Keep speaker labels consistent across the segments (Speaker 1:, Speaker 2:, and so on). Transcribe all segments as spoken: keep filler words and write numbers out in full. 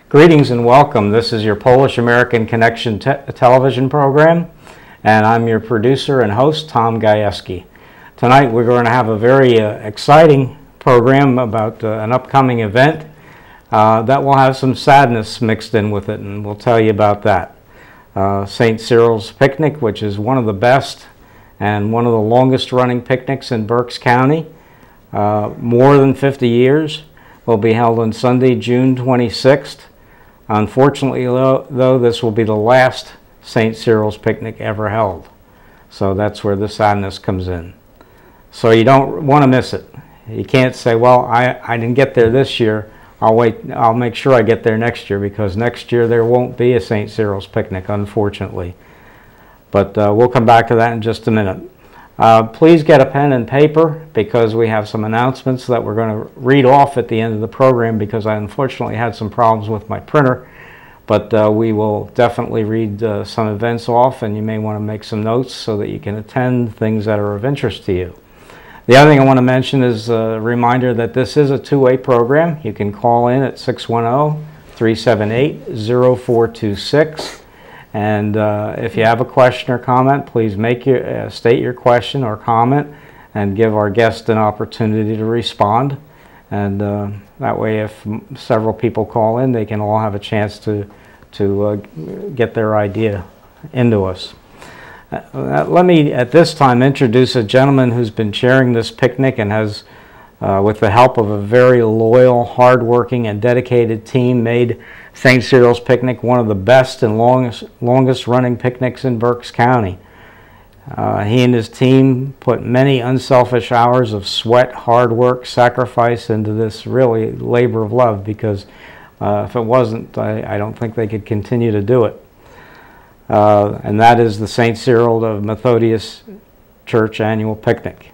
Speaker 1: Greetings and welcome. This is your Polish-American Connection te television program, and I'm your producer and host, Tom Gajewski. Tonight we're going to have a very uh, exciting program about uh, an upcoming event uh, that will have some sadness mixed in with it, and we'll tell you about that. Uh, Saint Cyril's Picnic, which is one of the best and one of the longest running picnics in Berks County, uh, more than fifty years, will be held on Sunday, June twenty-sixth. Unfortunately, though, this will be the last Saint Cyril's Picnic ever held. So that's where the sadness comes in. So you don't want to miss it. You can't say, well, I, I didn't get there this year. I'll wait. I'll make sure I get there next year, because next year there won't be a Saint Cyril's Picnic, unfortunately. But uh, we'll come back to that in just a minute. Uh, please get a pen and paper, because we have some announcements that we're going to read off at the end of the program, because I unfortunately had some problems with my printer. But uh, we will definitely read uh, some events off, and you may want to make some notes so that you can attend things that are of interest to you. The other thing I want to mention is a reminder that this is a two-way program. You can call in at six one zero, three seven eight, zero four two six. And uh, if you have a question or comment, please make your, uh, state your question or comment and give our guest an opportunity to respond. And uh, that way, if m several people call in, they can all have a chance to, to uh, get their idea into us. Uh, let me, at this time, introduce a gentleman who's been chairing this picnic and has, uh, with the help of a very loyal, hardworking, and dedicated team, made Saint Cyril's Picnic one of the best and longest, longest running picnics in Berks County. Uh, he and his team put many unselfish hours of sweat, hard work, sacrifice into this really labor of love, because uh, if it wasn't, I, I don't think they could continue to do it. Uh, and that is the Saint Cyril Methodius Church Annual Picnic.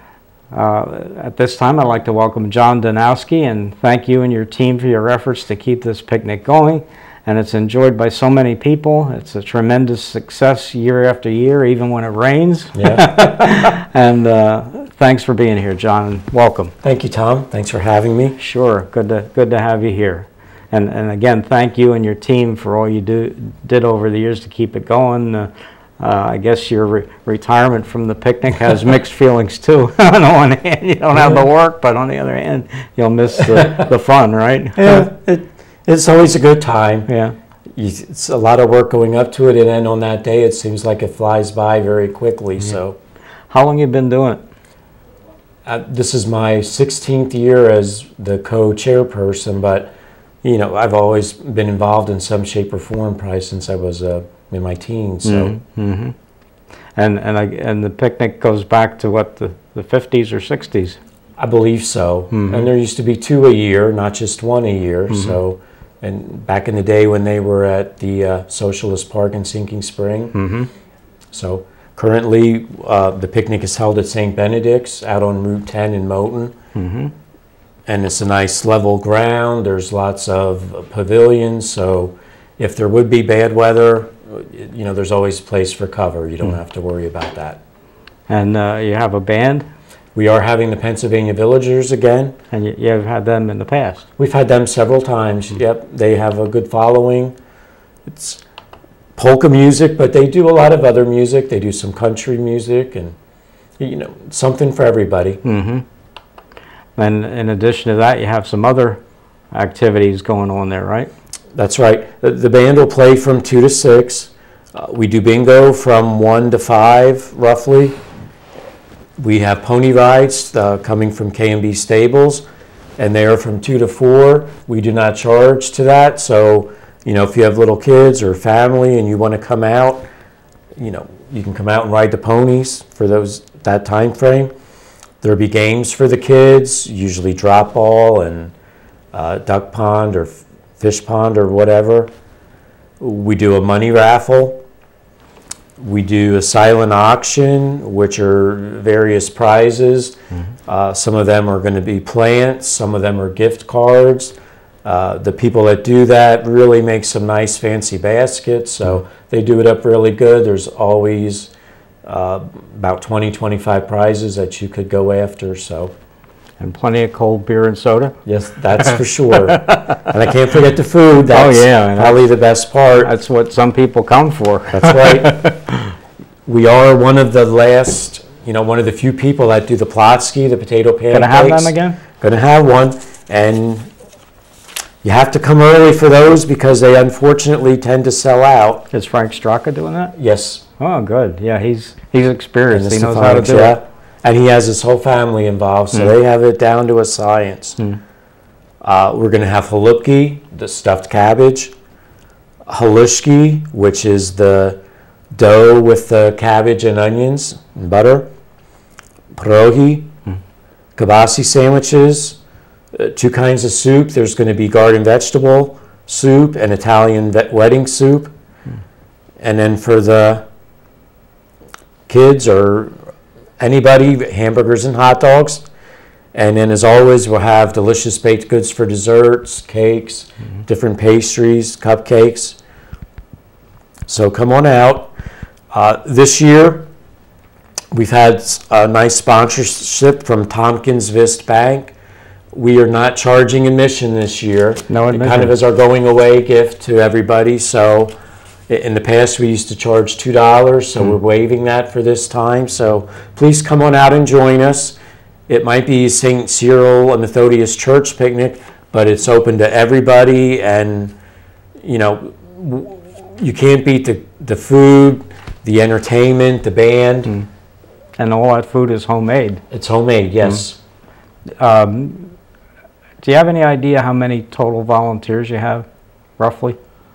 Speaker 1: Uh, at this time, I'd like to welcome John Danowski and thank you and your team for your efforts to keep this picnic going. And it's enjoyed by so many people. It's a tremendous success year after year, even when it rains. Yeah. And uh, thanks for being here, John, and welcome.
Speaker 2: Thank you, Tom. Thanks for having me.
Speaker 1: Sure. Good to, good to have you here. And, and again, thank you and your team for all you do, did over the years to keep it going. Uh, Uh, I guess your re retirement from the picnic has mixed feelings too. On the one hand, you don't have the work, but on the other hand, you'll miss the, the fun, right?
Speaker 2: Yeah, it, it's always a good time.
Speaker 1: Yeah,
Speaker 2: you, it's a lot of work going up to it, and then on that day, it seems like it flies by very quickly. Mm-hmm. So,
Speaker 1: how long you been doing it?
Speaker 2: Uh, this is my sixteenth year as the co-chairperson, but you know, I've always been involved in some shape or form, probably since I was a. Uh, in my teens. So
Speaker 1: mm-hmm. and and I, and the picnic goes back to what, the the fifties or sixties?
Speaker 2: I believe so. Mm-hmm. And there used to be two a year, not just one a year. Mm-hmm. So, and back in the day when they were at the uh, Socialist Park in Sinking Spring. Mm-hmm. So currently uh, the picnic is held at Saint Benedict's out on Route ten in Moton. Mm-hmm. And it's a nice level ground. There's lots of pavilions, so if there would be bad weather, you know, there's always a place for cover. You don't mm. have to worry about that.
Speaker 1: And uh, you have a band?
Speaker 2: We are having the Pennsylvania Villagers again.
Speaker 1: And you, you've had them in the past?
Speaker 2: We've had them several times. Mm. Yep, they have a good following. It's polka music, but they do a lot of other music. They do some country music, and you know, something for everybody. Mm-hmm.
Speaker 1: And in addition to that, you have some other activities going on there, right?
Speaker 2: That's right. The, the band will play from two to six. Uh, we do bingo from one to five, roughly. We have pony rides uh, coming from K and B Stables, and they are from two to four. We do not charge to that, so you know, if you have little kids or family and you want to come out, you know, you can come out and ride the ponies for those that time frame. There'll be games for the kids, usually drop ball and uh, duck pond or fish pond or whatever. We do a money raffle. We do a silent auction, which are various prizes. Mm-hmm. uh, some of them are going to be plants, some of them are gift cards. Uh, the people that do that really make some nice fancy baskets, so mm-hmm. they do it up really good. There's always uh, about twenty, twenty-five prizes that you could go after. So
Speaker 1: And plenty of cold beer and soda?
Speaker 2: Yes, that's for sure. And I can't forget the food. That's
Speaker 1: oh, yeah.
Speaker 2: probably the best part.
Speaker 1: That's what some people come for.
Speaker 2: That's right. We are one of the last, you know, one of the few people that do the Plotsky, the potato pancakes.
Speaker 1: Gonna have them again?
Speaker 2: Gonna have one. And you have to come early for those because they unfortunately tend to sell out.
Speaker 1: Is Frank Straka doing that?
Speaker 2: Yes.
Speaker 1: Oh, good. Yeah, he's he's experienced.
Speaker 2: And
Speaker 1: He knows how to do
Speaker 2: yeah.
Speaker 1: it.
Speaker 2: And he has his whole family involved, so
Speaker 1: Mm.
Speaker 2: they have it down to a science.
Speaker 1: Mm.
Speaker 2: Uh, we're going to have halupki, the stuffed cabbage, halushki, which is the dough with the cabbage and onions and butter, pierogi,
Speaker 1: Mm.
Speaker 2: kibasi sandwiches, uh, two kinds of soup. There's going to be garden vegetable soup and Italian ve- wedding soup.
Speaker 1: Mm.
Speaker 2: And then for the kids or anybody, hamburgers and hot dogs. And then as always, we'll have delicious baked goods for desserts, cakes, mm-hmm. different pastries, cupcakes. So come on out. Uh, this year, we've had a nice sponsorship from Tompkins Vist Bank. We are not charging admission this year.
Speaker 1: No admission.
Speaker 2: It kind of is our going away gift to everybody. So in the past, we used to charge two dollars, so mm. we're waiving that for this time. So please come on out and join us. It might be Saint Cyril and Methodius Church picnic, but it's open to everybody. And, you know, you can't beat the, the food, the entertainment, the band.
Speaker 1: Mm. And all that food is homemade.
Speaker 2: It's homemade, yes.
Speaker 1: Mm. Um, do you have any idea how many total volunteers you have, roughly?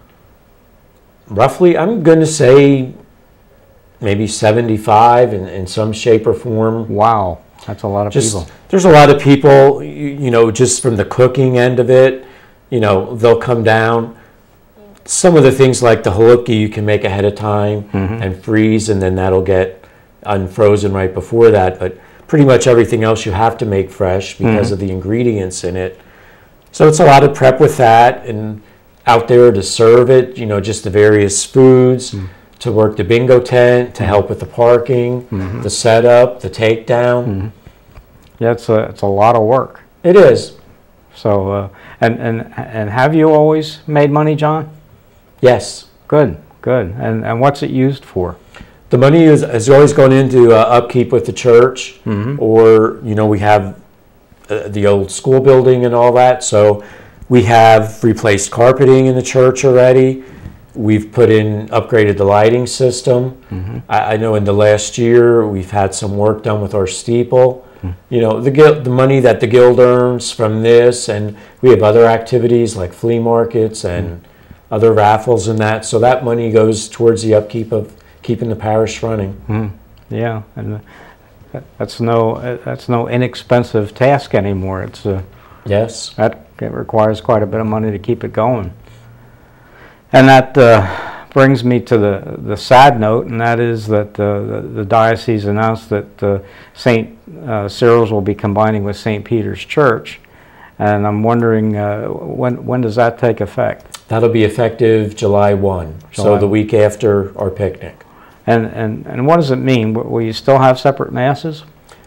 Speaker 2: Roughly, I'm going to say maybe seventy-five in, in some shape or form.
Speaker 1: Wow, that's a lot of
Speaker 2: just,
Speaker 1: people.
Speaker 2: There's a lot of people, you, you know, just from the cooking end of it, you know, they'll come down. Some of the things like the halupki you can make ahead of time mm-hmm. and freeze, and then that'll get unfrozen right before that. But pretty much everything else you have to make fresh because mm-hmm. of the ingredients in it. So it's a lot of prep with that, and out there to serve it, you know, just the various foods, mm. to work the bingo tent, to help with the parking, mm-hmm. the setup, the takedown.
Speaker 1: Mm-hmm. Yeah, it's a, it's a lot of work.
Speaker 2: It is.
Speaker 1: So, uh, and, and, and have you always made money, John?
Speaker 2: Yes.
Speaker 1: Good, good. And, and what's it used for?
Speaker 2: The money is, is always going into uh, upkeep with the church, mm-hmm. or, you know, we have uh, the old school building and all that, so we have replaced carpeting in the church already. We've put in, upgraded the lighting system. Mm-hmm. I, I know in the last year we've had some work done with our steeple. Mm-hmm. You know, the guild, the money that the guild earns from this, and we have other activities like flea markets and mm-hmm. other raffles and that. So that money goes towards the upkeep of keeping the parish running.
Speaker 1: Mm-hmm. Yeah, and that's no that's no inexpensive task anymore. It's a
Speaker 2: yes.
Speaker 1: That it requires quite a bit of money to keep it going. And that uh, brings me to the, the sad note, and that is that uh, the, the diocese announced that uh, Saint Uh, Cyril's will be combining with Saint Peter's Church. And I'm wondering, uh, when, when does that take effect?
Speaker 2: That'll be effective July first, so the week after our picnic.
Speaker 1: And, and, and what does it mean? Will you still have separate masses?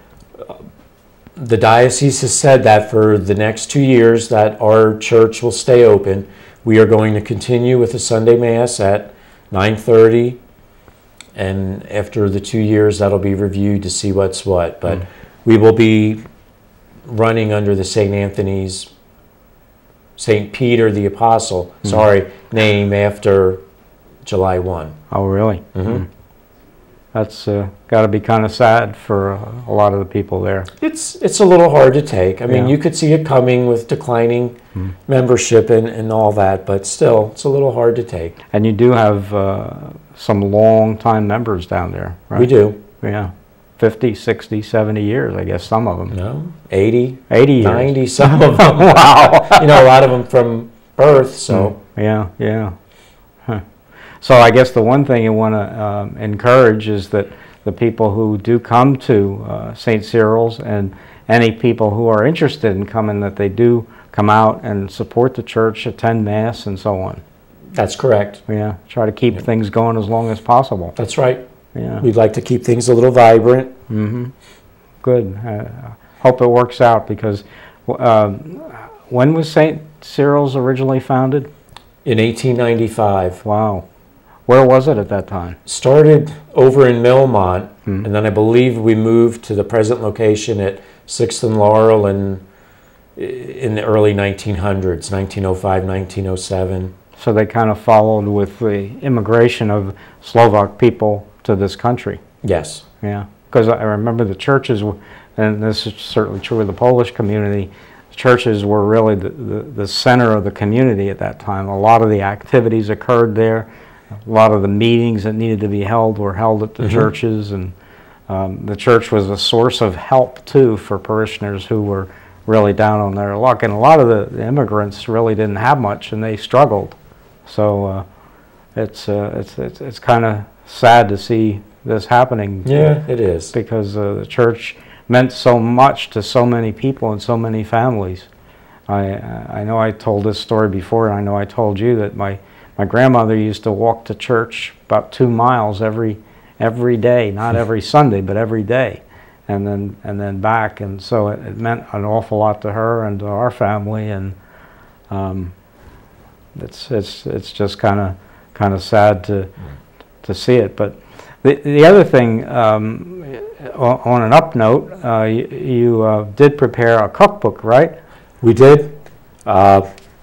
Speaker 2: The diocese has said that for the next two years that our church will stay open. We are going to continue with the Sunday Mass at nine thirty, and after the two years that'll be reviewed to see what's what. But mm. we will be running under the Saint Anthony's, Saint Peter the Apostle, mm. sorry, name after July first.
Speaker 1: Oh, really?
Speaker 2: Mm-hmm. Mm.
Speaker 1: That's uh, got to be kind of sad for uh, a lot of the people there.
Speaker 2: It's it's a little hard to take. I mean,
Speaker 1: yeah.
Speaker 2: you could see it coming with declining mm. membership and, and all that, but still, it's a little hard to take.
Speaker 1: And you do have uh, some long-time members down there, right?
Speaker 2: We do.
Speaker 1: Yeah. fifty, sixty, seventy years, I guess, some of them.
Speaker 2: No, eighty,
Speaker 1: eighty years.
Speaker 2: ninety, some of them.
Speaker 1: Wow.
Speaker 2: You know, a lot of them from birth, so.
Speaker 1: Mm. Yeah, yeah. Huh. So I guess the one thing you want to um, encourage is that the people who do come to uh, Saint Cyril's, and any people who are interested in coming, that they do come out and support the church, attend Mass, and so on.
Speaker 2: That's correct.
Speaker 1: Yeah, try to keep
Speaker 2: yeah.
Speaker 1: things going as long as possible.
Speaker 2: That's right.
Speaker 1: Yeah.
Speaker 2: We'd like to keep things a little vibrant.
Speaker 1: Mm-hmm. Good. Uh, hope it works out, because uh, when was Saint Cyril's originally founded?
Speaker 2: In eighteen ninety-five.
Speaker 1: Wow. Where was it at that time?
Speaker 2: Started over in Millmont,
Speaker 1: Hmm.
Speaker 2: and then I believe we moved to the present location at sixth and Laurel in, in the early nineteen hundreds, nineteen oh five, nineteen oh seven.
Speaker 1: So they kind of followed with the immigration of Slovak people to this country.
Speaker 2: Yes.
Speaker 1: Yeah, because I remember the churches, were, and this is certainly true of the Polish community, churches were really the, the, the center of the community at that time. A lot of the activities occurred there. A lot of the meetings that needed to be held were held at the mm-hmm. churches, and um, the church was a source of help, too, for parishioners who were really down on their luck. And a lot of the, the immigrants really didn't have much, and they struggled. So uh, it's, uh, it's, it's, it's kind of sad to see this happening.
Speaker 2: Yeah, it is.
Speaker 1: Because uh, the church meant so much to so many people and so many families. I, I know I told this story before, and I know I told you that my My grandmother used to walk to church about two miles every every day, not every Sunday, but every day, and then and then back. And so it, it meant an awful lot to her and to our family. And um, it's it's it's just kind of kind of sad to to see it. But the the other thing, um, on, on an up note, uh, you, you uh, did prepare a cookbook, right?
Speaker 2: We did. Uh,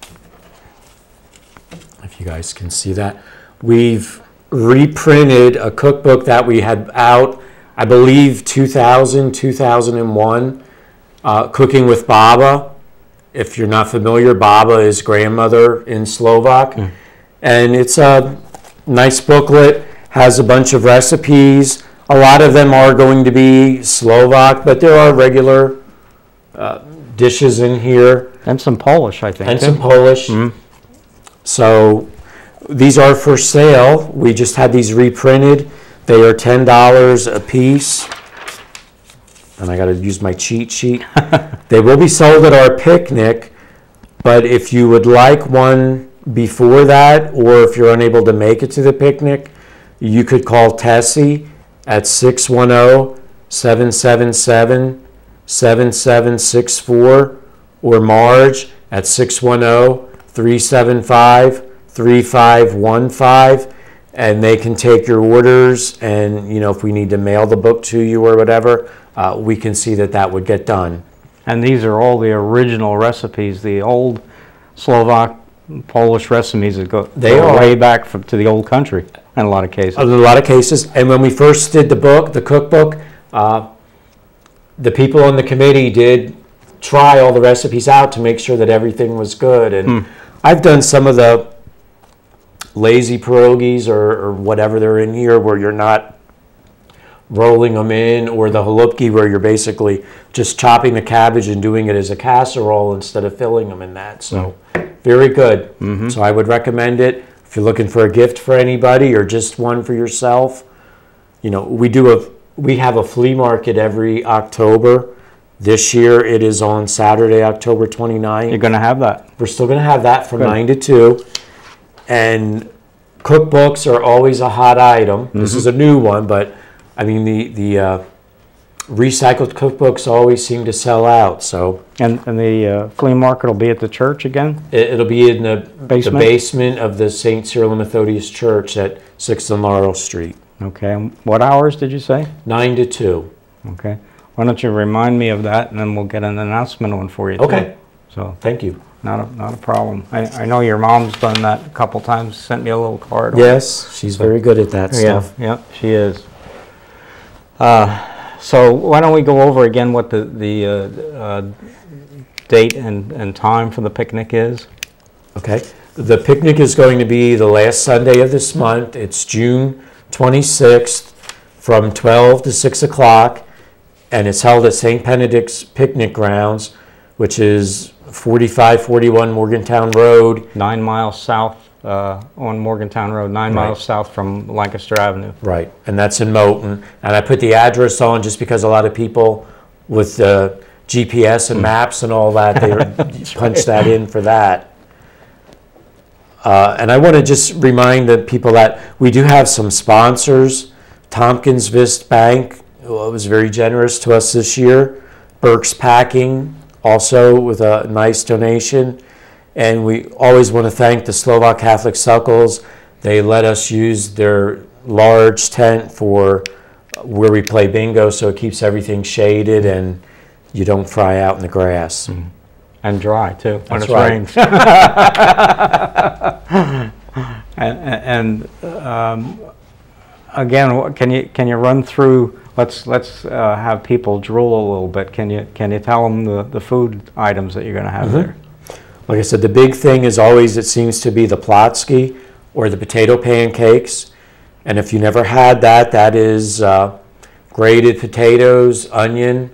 Speaker 2: If you guys can see that, we've reprinted a cookbook that we had out, I believe, two thousand, two thousand one, uh, Cooking with Baba. If you're not familiar, Baba is grandmother in Slovak. Mm. And it's a nice booklet, has a bunch of recipes. A lot of them are going to be Slovak, but there are regular uh, dishes in here.
Speaker 1: And some Polish, I think.
Speaker 2: And
Speaker 1: too.
Speaker 2: some Polish.
Speaker 1: Mm.
Speaker 2: So these are for sale. We just had these reprinted. They are ten dollars a piece. And I got to use my cheat sheet. They will be sold at our picnic, but if you would like one before that, or if you're unable to make it to the picnic, you could call Tessie at six one zero, seven seven seven, seven seven six four or Marge at six one zero, three seven five, three five one five, and they can take your orders, and you know, if we need to mail the book to you or whatever, uh, we can see that that would get done.
Speaker 1: And these are all the original recipes, the old Slovak, Polish recipes that go,
Speaker 2: they
Speaker 1: go
Speaker 2: are
Speaker 1: way back from, to the old country in a lot of cases.
Speaker 2: In a lot of cases. And when we first did the book, the cookbook, uh, the people on the committee did try all the recipes out to make sure that everything was good. And hmm. I've done some of the lazy pierogies or, or whatever they're in here where you're not rolling them in, or the halupki where you're basically just chopping the cabbage and doing it as a casserole instead of filling them in that. So mm. very good. Mm-hmm. So I would recommend it if you're looking for a gift for anybody or just one for yourself. You know, we do a we have a flea market every October. This year it is on Saturday, October twenty-ninth.
Speaker 1: You're going to have that?
Speaker 2: We're still going to have that from
Speaker 1: Good.
Speaker 2: nine to two. And cookbooks are always a hot item. Mm-hmm. This is a new one, but I mean the the uh, recycled cookbooks always seem to sell out. So
Speaker 1: and and the uh, flea market will be at the church again.
Speaker 2: It, it'll be in the
Speaker 1: basement?
Speaker 2: the basement of the Saint Cyril Methodius Church at sixth and Laurel Street.
Speaker 1: Okay. And what hours did you say?
Speaker 2: Nine to two.
Speaker 1: Okay. Why don't you remind me of that, and then we'll get an announcement on for you.
Speaker 2: Okay.
Speaker 1: Too. So
Speaker 2: thank you.
Speaker 1: Not a not a problem. I, I know your mom's done that a couple times. Sent me a little card.
Speaker 2: Yes, she's very good at that stuff.
Speaker 1: Yeah, yeah, she is. Uh, so why don't we go over again what the the uh, uh, date and and time for the picnic is?
Speaker 2: Okay. The picnic is going to be the last Sunday of this month. It's June twenty-sixth from twelve to six o'clock, and it's held at Saint Benedict's Picnic Grounds, which is forty-five forty-one Morgantown Road.
Speaker 1: Nine miles south uh, on Morgantown Road, nine
Speaker 2: Right.
Speaker 1: miles south from Lancaster Avenue.
Speaker 2: Right, and that's in Moulton. And I put the address on just because a lot of people with uh, G P S and maps and all that, they punch that in for that. Uh, and I want to just remind the people that we do have some sponsors. Tompkins Vist Bank was very generous to us this year Burke's Packing, also with a nice donation. And we always want to thank the Slovak Catholic Suckles. They let us use their large tent for where we play bingo, so it keeps everything shaded and you don't fry out in the grass.
Speaker 1: Mm. And dry, too, when
Speaker 2: That's
Speaker 1: it
Speaker 2: right.
Speaker 1: rains. and and um, again, what- can you can you run through? Let's let's uh, have people drool a little bit. Can you can you tell them the the food items that you're going to have
Speaker 2: Mm-hmm.
Speaker 1: there?
Speaker 2: Like I said, the big thing is always, it seems to be the Plotsky or the potato pancakes. And if you never had that, that is uh, grated potatoes, onion,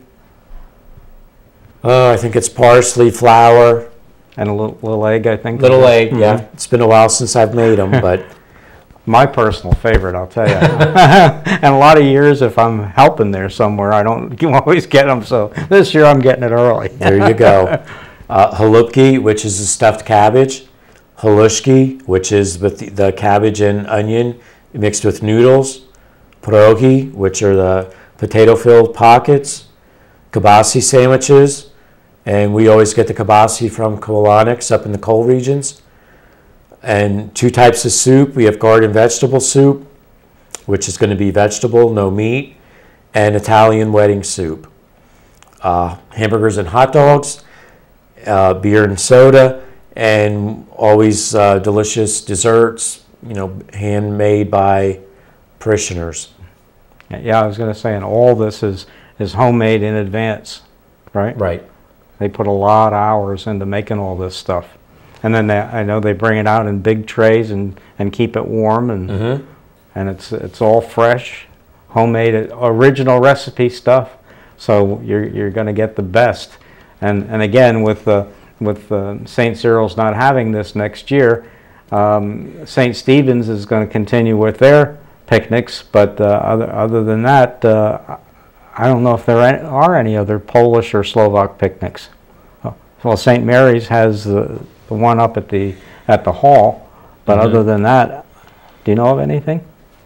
Speaker 2: uh, I think it's parsley, flour.
Speaker 1: And a little, little egg, I think.
Speaker 2: Little egg,
Speaker 1: Mhm.
Speaker 2: yeah. It's been a while since I've made them, but
Speaker 1: My personal favorite, I'll tell you. And a lot of years, if I'm helping there somewhere, I don't always get them. So this year, I'm getting it early.
Speaker 2: there you go. Uh, halupki, which is a stuffed cabbage. Halushki, which is with the, the cabbage and onion mixed with noodles. Pierogi, which are the potato-filled pockets. Kibasi sandwiches, and we always get the kibasi from Kolonix up in the coal regions. And two types of soup. We have garden vegetable soup, which is going to be vegetable, no meat, and Italian wedding soup. Uh, hamburgers and hot dogs, uh, beer and soda, and always uh, delicious desserts, you know, handmade by parishioners.
Speaker 1: Yeah, I was going to say, and all this is, is homemade in advance, right?
Speaker 2: Right.
Speaker 1: They put a lot of hours into making all this stuff. And then they, I know they bring it out in big trays and, and keep it warm, and
Speaker 2: Mm-hmm.
Speaker 1: and it's it's all fresh, homemade, original recipe stuff. So you're you're going to get the best. And and again, with uh, with uh, Saint Cyril's not having this next year, um, Saint Stephen's is going to continue with their picnics. But uh, other other than that, uh, I don't know if there are any other Polish or Slovak picnics. Well, Saint Mary's has the, the one up at the at the hall, but
Speaker 2: Mm-hmm.
Speaker 1: other than that, do you know of anything?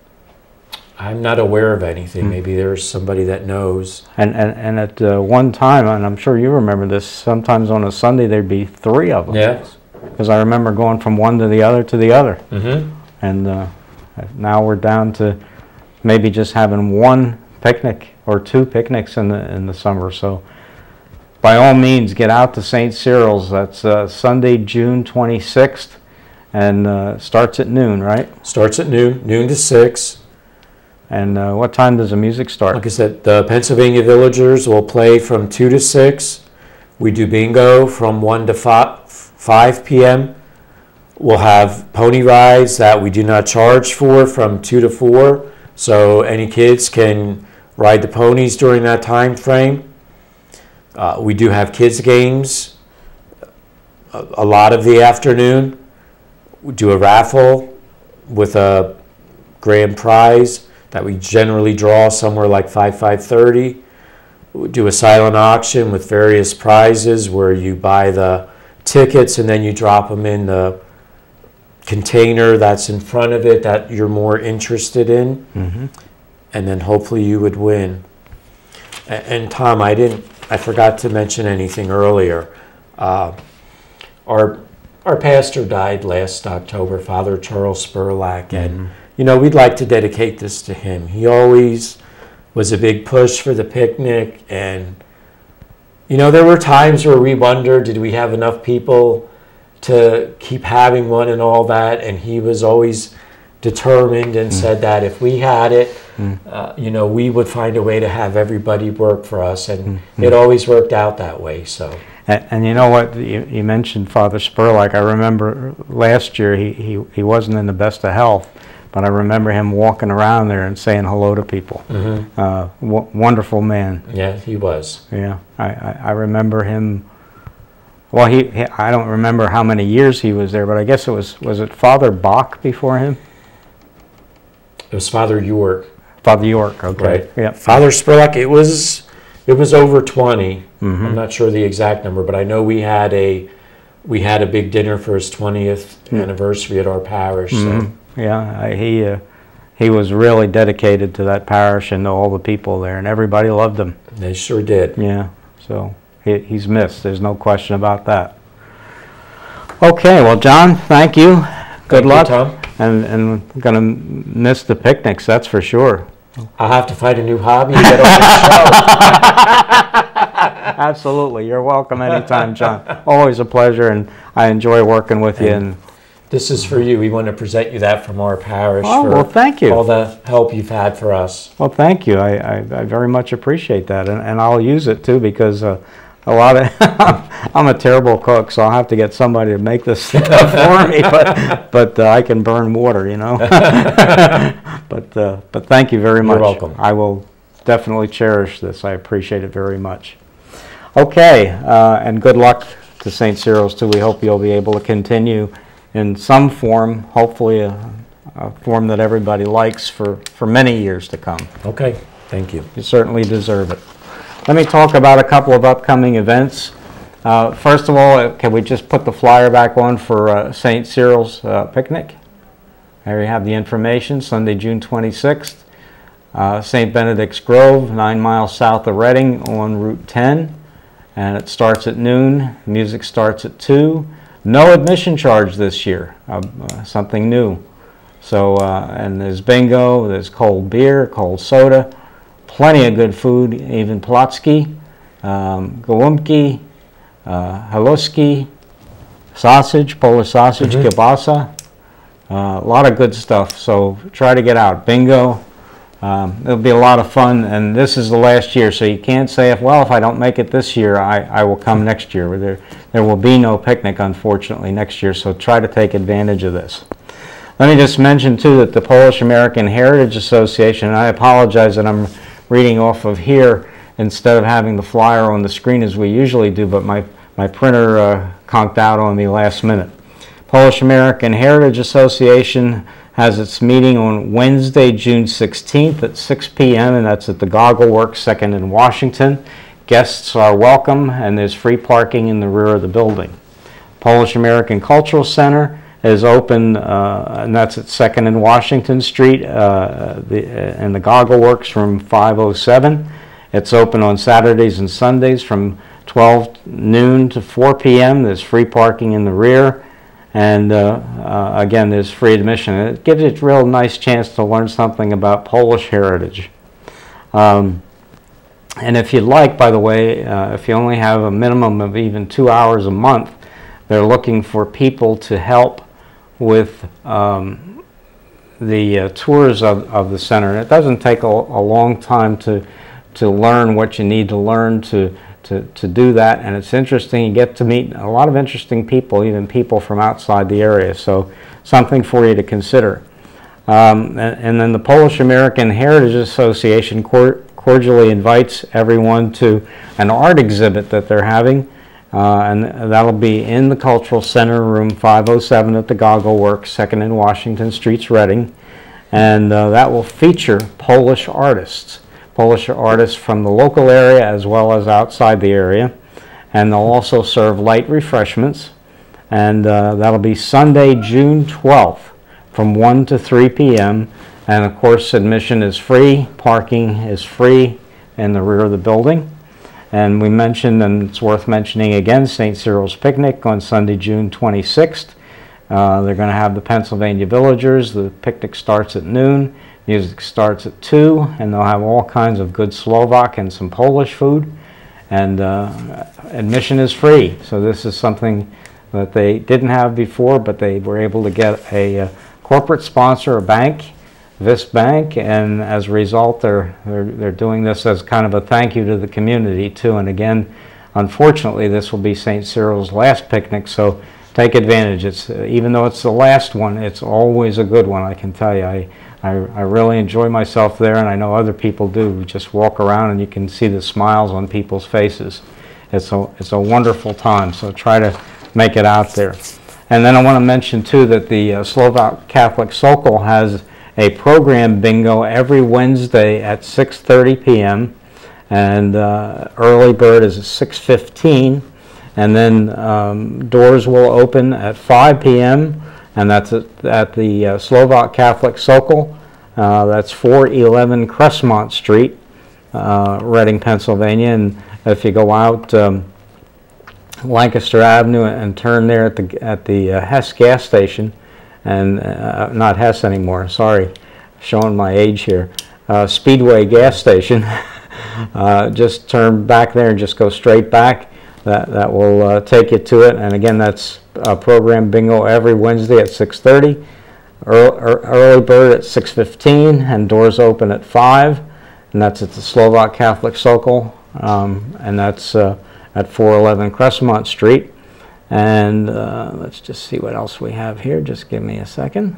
Speaker 2: I'm not aware of anything.
Speaker 1: Hmm.
Speaker 2: Maybe there's somebody that knows.
Speaker 1: And and, and at uh, one time, and I'm sure you remember this, sometimes on a Sunday there'd be three of them.
Speaker 2: Yeah.
Speaker 1: Because I remember going from one to the other to the other.
Speaker 2: Mm-hmm.
Speaker 1: And uh, now we're down to maybe just having one picnic or two picnics in the in the summer. So by all means, get out to Saint Cyril's. That's uh, Sunday, June twenty-sixth, and uh, starts at noon, right?
Speaker 2: Starts at noon, noon to six.
Speaker 1: And uh, what time does the music start?
Speaker 2: Like I said, the Pennsylvania Villagers will play from two to six. We do bingo from one to five p m We'll have pony rides that we do not charge for from two to four. So any kids can ride the ponies during that time frame. Uh, we do have kids games a, a lot of the afternoon. We do a raffle with a grand prize that we generally draw somewhere like five, five thirty. We do a silent auction with various prizes where you buy the tickets and then you drop them in the container that's in front of it that you're more interested in.
Speaker 1: Mm-hmm.
Speaker 2: And then hopefully you would win. And, and Tom, I didn't, I forgot to mention anything earlier. Uh, our our pastor died last October, Father Charles Spurlack,
Speaker 1: Mm-hmm.
Speaker 2: and you know we'd like to dedicate this to him. He always was a big push for the picnic, and you know there were times where we wondered, did we have enough people to keep having one and all that? And he was always determined and mm. said that if we had it, mm. uh, you know, we would find a way to have everybody work for us, and mm. it always worked out that way. So.
Speaker 1: And, and you know what? You, you mentioned Father Spurlack. I remember last year he, he, he wasn't in the best of health, but I remember him walking around there and saying hello to people. Mm-hmm. uh, w- wonderful man.
Speaker 2: Yeah, he was.
Speaker 1: Yeah, I, I, I remember him. Well, he, he I don't remember how many years he was there, but I guess it was was it Father Bach before him?
Speaker 2: It was Father York.
Speaker 1: Father York, okay.
Speaker 2: Right.
Speaker 1: Yeah.
Speaker 2: Father Spurlack, it was it was over twenty.
Speaker 1: Mm-hmm.
Speaker 2: I'm not sure the exact number, but I know we had a we had a big dinner for his twentieth mm. anniversary at our parish.
Speaker 1: Mm-hmm.
Speaker 2: So.
Speaker 1: Yeah, I, he uh, he was really dedicated to that parish and to all the people there, and everybody loved him.
Speaker 2: They sure did.
Speaker 1: Yeah. So he, he's missed. There's no question about that. Okay, well, John, thank you. Good
Speaker 2: Thank
Speaker 1: luck.
Speaker 2: you, Tom.
Speaker 1: And, and going to miss the picnics, that's for sure.
Speaker 2: I'll have to find a new hobby to get on the show.
Speaker 1: Absolutely. You're welcome anytime, John. Always a pleasure, and I enjoy working with you. And
Speaker 2: this is for you. We want to present you that from our parish.
Speaker 1: Oh,
Speaker 2: for
Speaker 1: well, thank you.
Speaker 2: all the help you've had for us.
Speaker 1: Well, thank you. I, I, I very much appreciate that, and, and I'll use it too, because uh, a lot of I'm a terrible cook, so I'll have to get somebody to make this stuff for me. But but uh, I can burn water, you know. but uh, but thank you very much.
Speaker 2: You're welcome.
Speaker 1: I will definitely cherish this. I appreciate it very much. Okay, uh, and good luck to Saint Cyril's too. We hope you'll be able to continue in some form, hopefully a, a form that everybody likes for, for many years to come.
Speaker 2: Okay, thank you.
Speaker 1: You certainly deserve it. Let me talk about a couple of upcoming events. Uh, first of all, uh, can we just put the flyer back on for uh, Saint Cyril's uh, Picnic? There you have the information, Sunday, June twenty-sixth. Uh, Saint Benedict's Grove, nine miles south of Reading on Route ten. And it starts at noon. Music starts at two. No admission charge this year, uh, uh, something new. So, uh, and there's bingo, there's cold beer, cold soda, plenty of good food, even Plotsky, um, gołąbki, uh, haluski, sausage, Polish sausage,
Speaker 2: Mm-hmm.
Speaker 1: kielbasa, uh, a lot of good stuff. So try to get out. Bingo. Um, it'll be a lot of fun, and this is the last year, so you can't say, if well, if I don't make it this year, I, I will come next year. There, there will be no picnic, unfortunately, next year, so try to take advantage of this. Let me just mention, too, that the Polish American Heritage Association, and I apologize that I'm reading off of here instead of having the flyer on the screen as we usually do, but my, my printer uh, conked out on me last minute. Polish American Heritage Association has its meeting on Wednesday, June sixteenth at six p m and that's at the Goggle Works, second in Washington. Guests are welcome, and there's free parking in the rear of the building. Polish American Cultural Center is open, uh, and that's at second in Washington Street, uh, the, uh, in the Goggle Works, room five oh seven. It's open on Saturdays and Sundays from twelve noon to four p m There's free parking in the rear. And uh, uh, again, there's free admission. It gives you a real nice chance to learn something about Polish heritage. Um, and if you'd like, by the way, uh, if you only have a minimum of even two hours a month, they're looking for people to help with um, the uh, tours of, of the center. And it doesn't take a, a long time to, to learn what you need to learn to To, to do that, and it's interesting. You get to meet a lot of interesting people, even people from outside the area, so something for you to consider. Um, and, and then the Polish American Heritage Association cor cordially invites everyone to an art exhibit that they're having, uh, and that'll be in the Cultural Center, room five oh seven at the Goggle Works, second in Washington Street, Reading, and uh, that will feature Polish artists. Polish artists from the local area as well as outside the area, and they'll also serve light refreshments, and uh, that'll be Sunday, June twelfth from one to three p m and of course admission is free, parking is free in the rear of the building. And we mentioned, and it's worth mentioning again, Saint Cyril's Picnic on Sunday, June twenty-sixth. Uh, they're going to have the Pennsylvania Villagers. The picnic starts at noon. Music starts at two, and they'll have all kinds of good Slovak and some Polish food. And uh, admission is free. So this is something that they didn't have before, but they were able to get a uh, corporate sponsor, a bank, Vis Bank, and as a result, they're, they're, they're doing this as kind of a thank you to the community, too. And again, unfortunately, this will be Saint Cyril's last picnic, so take advantage. It's, uh, even though it's the last one, it's always a good one, I can tell you. I, I, I really enjoy myself there, and I know other people do. We just walk around and you can see the smiles on people's faces. It's a, it's a wonderful time, so try to make it out there. And then I want to mention, too, that the uh, Slovak Catholic Sokol has a program bingo every Wednesday at six thirty p m and uh, early bird is at six fifteen, and then um, doors will open at five p m and that's at, at the uh, Slovak Catholic Sokol. Uh, that's four eleven Cressmont Street, uh, Reading, Pennsylvania. And if you go out um, Lancaster Avenue and turn there at the at the uh, Hess gas station, and uh, not Hess anymore, sorry, showing my age here, uh, Speedway gas station, uh, just turn back there and just go straight back. That, that will uh, take you to it. And again, that's uh, program bingo every Wednesday at six thirty, early, early bird at six fifteen, and doors open at five. And that's at the Slovak Catholic Circle, um, and that's uh, at four eleven Crescemont Street. And uh, let's just see what else we have here. Just give me a second.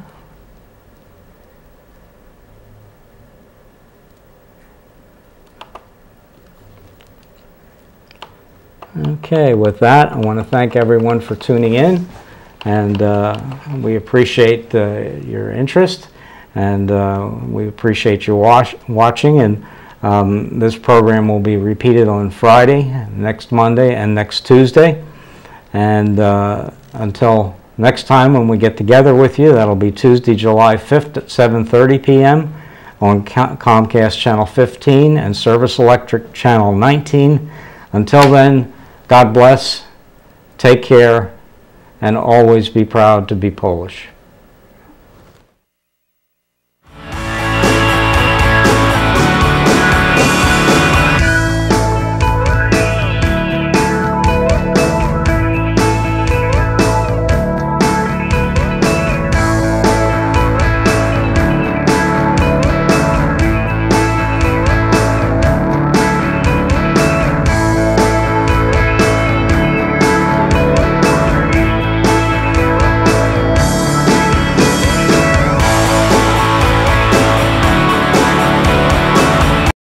Speaker 1: Okay, with that, I want to thank everyone for tuning in, and uh, we appreciate uh, your interest, and uh, we appreciate your watch watching. And um, this program will be repeated on Friday, next Monday, and next Tuesday. And uh, until next time when we get together with you, that'll be Tuesday, July fifth at seven thirty p m on Comcast Channel fifteen and Service Electric Channel nineteen. Until then, God bless, take care, and always be proud to be Polish.